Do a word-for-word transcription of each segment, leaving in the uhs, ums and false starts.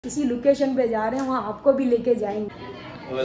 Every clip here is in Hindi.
किसी लोकेशन पे जा रहे हैं, वहाँ आपको भी लेके जाएंगे।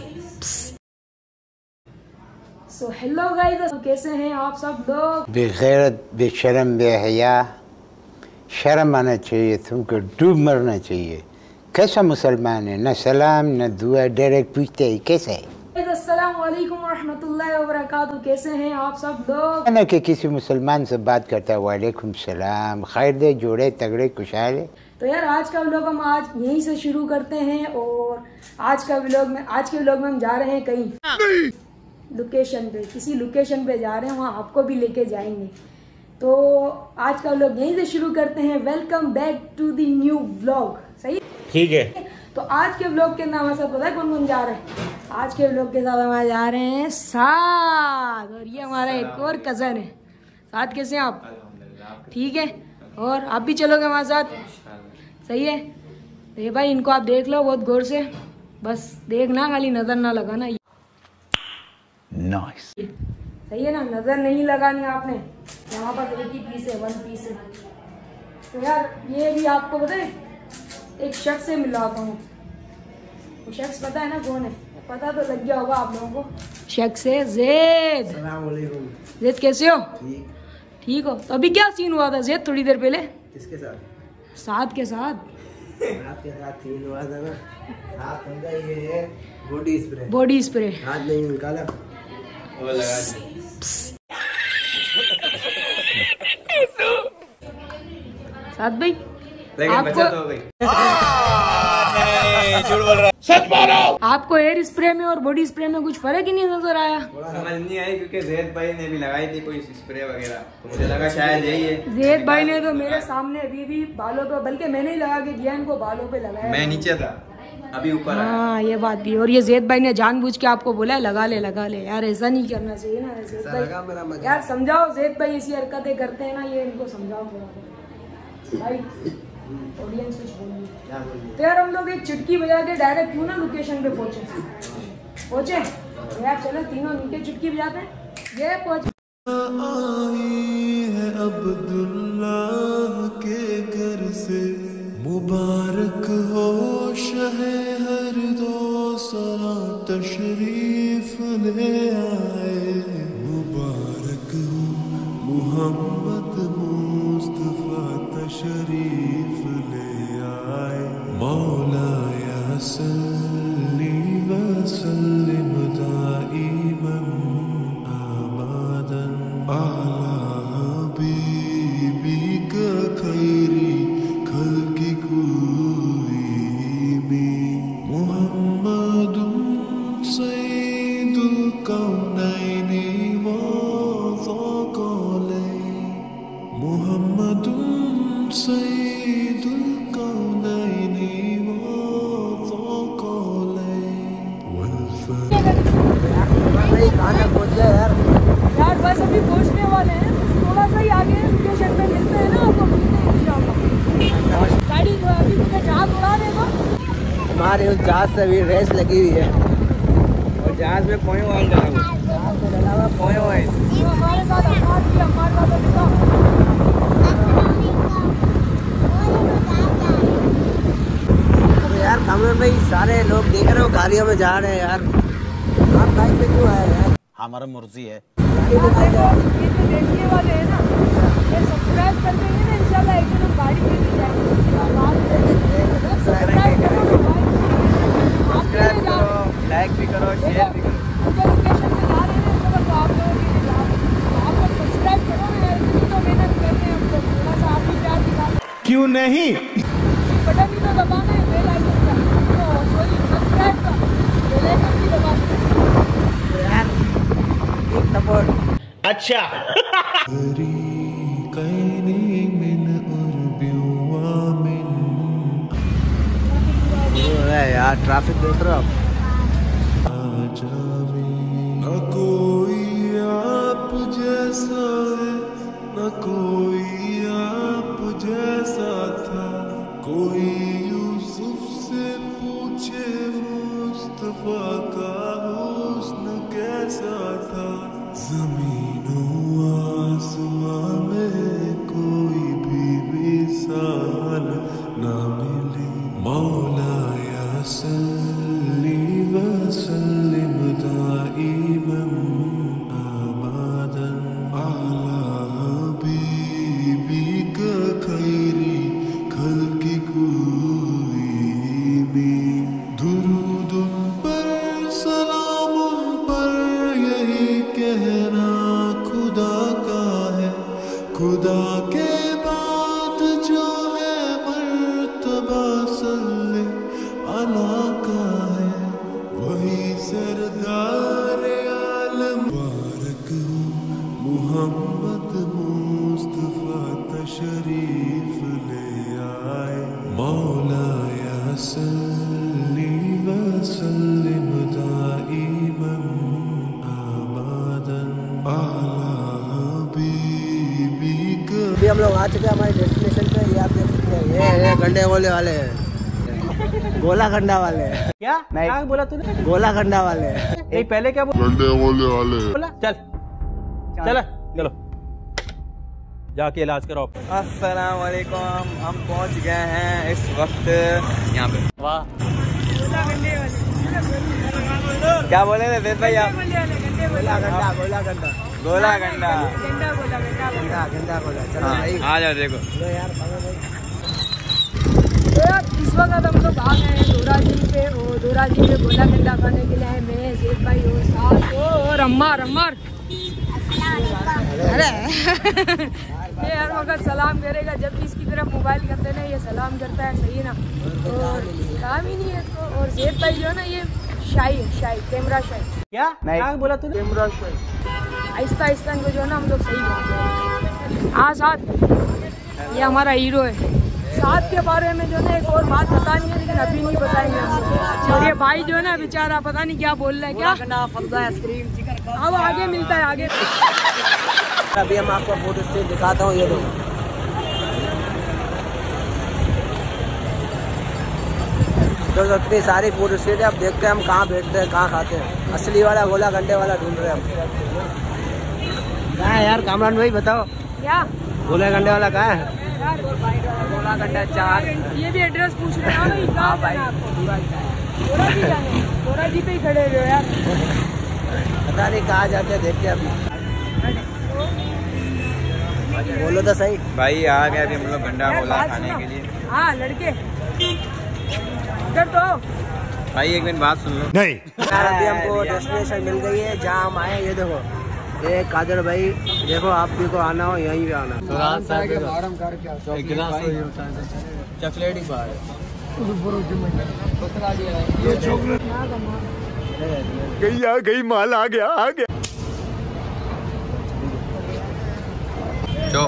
सो हेलो गाइस, कैसे हैं आप सब लोग? बेगैरत, बेशरम, बेहया, शर्म आना चाहिए तुमको, डूब मरना चाहिए। कैसा मुसलमान है, न सलाम न दुआ, डायरेक्ट पूछते ही कैसे है। अस्सलाम वालेकुम रहमतुल्लाहि व बरकातहू। कैसे हैं आप सब लोग? ना कि किसी मुसलमान से बात करता है वालेकुम सलाम, खैर दे, जोड़े तगड़े खुशहाल है। तो यार आज का व्लॉग हम आज यहीं से शुरू करते हैं। और आज का व्लॉग में आज के व्लॉग में हम जा रहे हैं कहीं लोकेशन पे, किसी लोकेशन पे जा रहे हैं, वहाँ आपको भी लेके जाएंगे। तो आज का व्लॉग यहीं से शुरू करते हैं। Welcome back to the new vlog. सही, ठीक है। तो आज के व्लॉग के नाम सब पता है कौन कौन जा रहे हैं? आज के व्लॉग के साथ हम जा रहे हैं साथ, और ये हमारा एक और कजन है। साथ कैसे हैं आप? ठीक है। और आप भी चलोगे हमारे साथ? सही है। तो ये भाई, इनको आप देख लो बहुत गौर से, बस देखना, खाली नजर ना लगाना। नाइस। सही है ना, नजर नहीं लगानी आपने। यहाँ पर एक ही पीस है, वन पीस है। तो यार ये भी आपको पता है, एक शख्स से मिलाता हूँ। वो शख्स पता है ना कौन है? पता तो लग गया होगा आप लोगों को। शख्स है जैद। अस्सलाम वालेकुम। जैद कैसे हो? ठीक। ठीक हो? तो अभी क्या सीन हुआ था जैद थोड़ी देर पहले? किसके साथ? साथ के साथ आपके साथ सीन हुआ था ना। साथ समझा, ये है बॉडी स्प्रे। बॉडी स्प्रे हाथ नहीं निकाला, वो लगा। साथ भाई आपको तो झूठ बोल रहा है, सच बोलो। आपको हेयर स्प्रे में और बॉडी स्प्रे में कुछ फर्क ही नहीं नजर आया? समझ नहीं आई, क्योंकि जैद भाई ने भी लगाई थी कोई स्प्रे वगैरह, तो मुझे लगा शायद यही है। जैद भाई ने तो मेरे सामने अभी भी बालों पे, बल्कि मैंने ही लगा के दिया इनको, बालों पे लगाया। मैं नीचे था, अभी ऊपर आया। हाँ ये बात भी। और ये जैद भाई ने जानबूझ के आपको बोला है लगा ले लगा ले। यार ऐसा नहीं करना चाहिए ना जैद भाई। यार समझाओ, जैद भाई ऐसी हरकतें करते हैं ना, ये इनको समझाओ भाई। ऑडियंस कुछ बोलिए। तो यार हम लोग एक चुटकी बजा के डायरेक्ट क्यों ना लोकेशन पे पहुंचे पहुंचे तो यार चलो तीनों नीचे चुटकी बजाते हैं। ये पहुंच है अब्दुल्ला के घर से, मुबारक हो शहे हर दो सला तशरीफ ले आए। मुबारक हो मुहम्मद मुस्तफा तशरीफ ले आए। मौलाया सल्ली व सल्लिम दाइमन अबदन अला हबीबी का खैरी खल्की कुल्लिहिम मुहम्मदुन सय्यिदुल कौनैनि व ज़क़लैन। मुहम्मदुन सय्यिदुल कौनैनि व ज़क़लैन वल यार यार बस अभी पहुंचने वाले हैं, थोड़ा सा ही आगे लोकेशन पे मिलते हैं ना, आपको मिलते हैं इंशाल्लाह। गाड़ी अभी मुझे जहाज उड़ा देगा। हमारे उस जहाज से भी रेस लगी हुई है, और जहाज में पोयो ऑयल डला हुआ है। जहाज में डला हुआ पोयो ऑयल। तो हमारे साथ अम्मार भी अम्मार का तो दिखा। तो यार कमरे में ही सारे लोग देख रहे हो, गाड़ियों में जा रहे हैं यार। आप बाइक पे क्यों आए यार? हमारा मर्जी है। ये तो देखने वाले हैं ना, ये सब्सक्राइब कर देंगे ना, इंशाल्लाह एक दिन हम गाड़ी पे भी जाएंगे। सब्सक्राइब करो, लाइक भी करो, शेयर भी करो। लोकेशन पे जा रहे हैं तो आप लोगों के लिए जा रहे हैं, आप लोग सब्सक्राइब करो ना यार, इतनी तो मेहनत करते हैं हम लोग, थोड़ा सा आप भी प्यार दिखा। क्यों नहीं? बटन भी तो दबाना है, बेल आइकन का, तो सॉरी सब्सक्राइब का बेल आइकन भी दबा दो यार, एक सपोर्ट। अच्छा। यार ट्रैफिक देख रहे हो आप? न कोई आप जैसा है, न कोई आप जैसा था। कोई यूसुफ से पूछे मुस्तफा का हुस्न कैसा था। ज़मीनो आसमां में कोई भी मिसाल न मिली। मौलाया सल्ली व सल्लिम दाइमन अबदन अला हबीबिका खैरी खल्क़ि कुल्लिहिम दुरूद पर सलाम पर यही कहना खुदा का है, खुदा के बाद जो है मर्तबा सल्ले अला का है, वही सरदार आलम मुबारक हूँ मुहम्मद मुस्तफा तशरीफ ले आए। मौलाया सल्ली व सल्लिम दाइमन अबदन अला हबीबिका। अभी हम लोग आ चुके हैं हमारे डेस्टिनेशन पे। ये आप देख सकते हैं, ये है गंडे गोले वाले हैं, गोला गंडा वाले हैं। क्या क्या बोला तूने? गोला गंडा वाले हैं। नहीं पहले क्या बोला? गंडे गोले वाले बोला चल चल चलो जाके इलाज कराओ। अस्सलाम वालेकुम, हम पहुंच गए हैं इस वक्त यहाँ पे। वाह क्या बोले थे वेद भाई आप? गोला गंडा गोला गंडा गोला गंडा। गंडा गंडा गोला। चलो भाई आ जाओ देखो। लो यार खाओ भाई। तो यार इस वक्त हम लोग आ गए हैं दोराजी पे और दोराजी पे गोला गंडा खाने के लिए है मैं जेब भाई और साथ और अम्मार अम्मार। अरे ये हर वक्त सलाम करेगा, जब भी इसकी तरफ मोबाइल करते ना ये सलाम करता है, सही ना? और काम ही नहीं है इसको। और जेब भाई जो है ना ये शाही है, शाही कैमरा शाही। क्या क्या बोला तूने? आहिस्ता आहिस्ता इनको जो है ना हम लोग सही करते हैं। हाँ साथ ये हमारा हीरो है। साथ के बारे में जो है ना एक और बात पता नहीं है, लेकिन अभी नहीं बताएंगे हम लोग। और ये भाई जो है ना बेचारा पता नहीं क्या बोल रहा है। क्या आइसक्रीम चिकन। अब आगे मिलता है आगे। अभी हम आपको फोटो स्टेट दिखाता हूँ। ये देखो तो इतनी सारी फोटो स्टेट है। अब देखते हैं हम कहाँ बैठते हैं, कहाँ खाते हैं। असली वाला गोला गंडे वाला ढूंढ रहे हैं हम। कहाँ है यार कामरान भाई बताओ, क्या गोला गंडे वाला कहाँ है? यार गोला गंडा चार। ये भी एड्रेस पूछ रहे हैं भाई, कहाँ जाना है आपको? दोराजी जाना है, दोराजी पे ही खड़े हुए हो यार। पता नहीं कहाँ जाते हैं, देखते हैं अभी। बोलो तो सही भाई आ गए अभी हम लोग गंडा यार, गोला बात खाने सुनो। के लिए। हाँ लड़के इधर तो आओ। भाई एक मिनट बात सुन लो। नहीं यार अभी हमको डेस्टिनेशन मिल गई है जहाँ हम आए। ये देखो ये कादर भाई, देखो आप भी को आना हो यहीं पे आना। चॉकलेट ही बाहर गई आ गई, माल आ गया आ गया। चो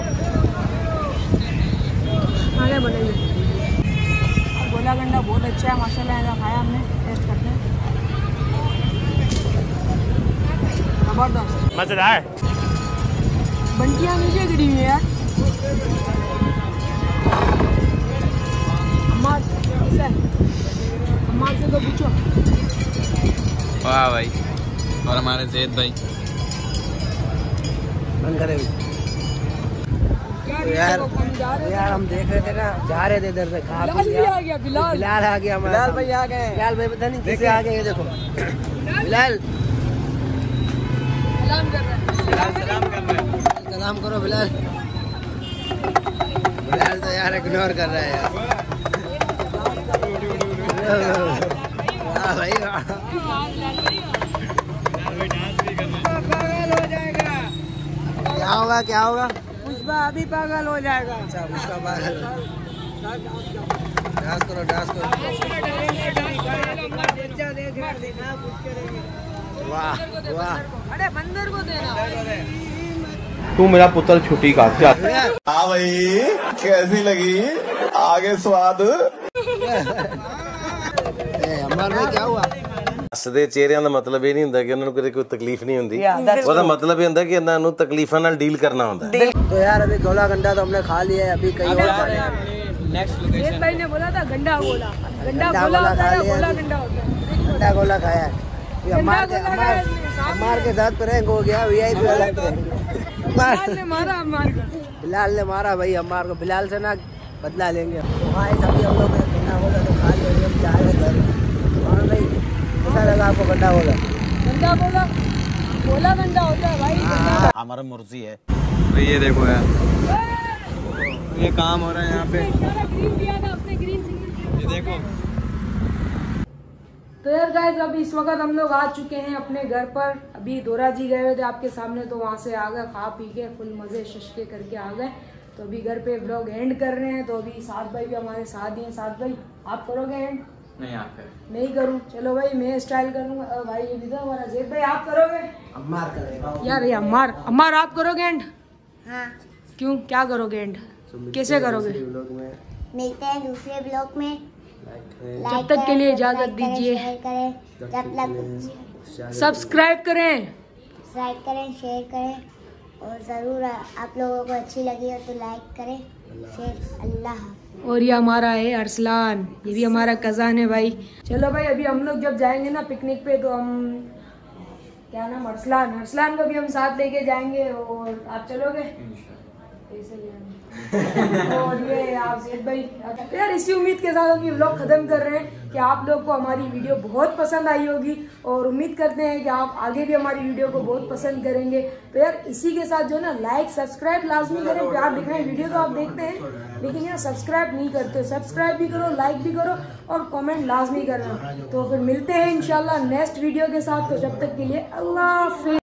खाने बनेंगे। गोला गंडा बहुत अच्छा है माशाल्लाह, ऐसा खाया हमने, टेस्ट करते हैं। जबरदस्त मजेदार। बंटियाँ नीचे गिरी हुई है यार। अम्मा कैसा है? अम्मा से तो पूछो। वाह भाई। और हमारे जैद भाई बंद करे यार। यार हम देख रहे थे ना, जा रहे थे इधर से, खा बिलाल भी आ गया। बिलाल बिलाल आ गया। बिलाल भाई आ गए। बिलाल भाई पता नहीं कैसे आ गए। ये देखो बिलाल सलाम कर रहा है। सलाम कर रहे हैं। सलाम करो बिलाल। बिलाल तो यार इग्नोर कर रहा है यार। वाह भाई वाह। क्या होगा क्या होगा? पुष्पा अभी पागल हो जाएगा। अच्छा उसका पागल। डांस करो डांस करो। वाह वाह। अरे बंदर को देना। तू मेरा पुत्र छुट्टी का क्या? हाँ भाई कैसी लगी आगे स्वाद? अमर भाई क्या हुआ? ਹੱਸਦੇ ਚਿਹਰਿਆਂ ਦਾ ਮਤਲਬ ਇਹ ਨਹੀਂ ਹੁੰਦਾ ਕਿ ਉਹਨਾਂ ਨੂੰ ਕਦੇ ਕੋਈ ਤਕਲੀਫ ਨਹੀਂ ਹੁੰਦੀ। ਉਹਦਾ ਮਤਲਬ ਇਹ ਹੁੰਦਾ ਕਿ ਇਹਨਾਂ ਨੂੰ ਤਕਲੀਫਾਂ ਨਾਲ ਡੀਲ ਕਰਨਾ ਹੁੰਦਾ। तो यार अभी गोला गंडा तो हमने खा लिया है, अभी कहीं और खाने हैं। नेक्स्ट एक भाई ने बोला था गंडा गोला, गंडा गंडा गोला गोला होता खा है, लिया गोला अभी। गंडा होता है। गंडा गोला खाया है। ये अम्मार के गंडा गोला अम्मार खाया इसने, साथ अम्मार के साथ प्रैंक हो गया। वीआईपी वाला प्रैंक। बिलाल ने मारा अम्मार को। बिलाल ने मारा भाई अम्मार को। बिलाल से ना बदला लेंगे। भाई सभी हम लोग ने गंडा गोला तो खा लिया। गंदा बोला गंदा बोला बोला गंदा होता है भाई। हमारा मुर्जी है। तो ये देखो यार, ये काम हो रहा है यहाँ पे, ग्रीन दिया था अपने ग्रीन सिग्नल। ये देखो। तो यार गाइस अभी इस वक्त हम लोग आ चुके हैं अपने घर पर। अभी दोरा जी गए हुए थे आपके सामने, तो वहाँ से आ गए, खा पी के फुल मजे शशके करके आ गए। तो अभी घर पे ब्लॉग एंड कर रहे हैं। तो अभी साथ भाई भी हमारे साथ ही हैं। साथ भाई आप करोगे एंड? नहीं आप करें। नहीं करूँ, चलो भाई मैं स्टाइल करूँगा। भाई ये भी तो हमारा जेब भाई, आप करोगे? अम्मार करेगा यार ये अम्मार अम्मार आप करोगे एंड? हाँ। क्यों, क्या करोगे एंड? कैसे करोगे? मिलते हैं दूसरे ब्लॉग में। जब तक के लिए इजाजत दीजिए। जब तक सब्सक्राइब करें, सब्सक्राइब करें, शेयर करें और ज़रूर आप लोगों को अच्छी लगी हो तो लाइक करें, शेयर। अल्लाह। और ये हमारा है अरसलान, ये भी हमारा कज़ान है भाई। चलो भाई अभी हम लोग जब जाएंगे ना पिकनिक पे, तो हम क्या नाम, अरसलान अरसलान को भी हम साथ लेके जाएंगे। और आप चलोगे? और ये आप ज़ेद भाई। तो यार इसी उम्मीद के साथ हम ये व्लॉग खत्म कर रहे हैं कि आप लोग को हमारी वीडियो बहुत पसंद आई होगी, और उम्मीद करते हैं कि आप आगे भी हमारी वीडियो को बहुत पसंद करेंगे। तो यार इसी के साथ जो है ना, लाइक सब्सक्राइब लाजमी करें, प्यार दिखाएं। वीडियो तो आप देखते हैं लेकिन यार सब्सक्राइब नहीं करते, सब्सक्राइब भी करो, लाइक भी करो और कमेंट लाजमी करना। तो फिर मिलते हैं इंशाल्लाह नेक्स्ट वीडियो के साथ। तो जब तक के लिए अल्लाह हाफिज़।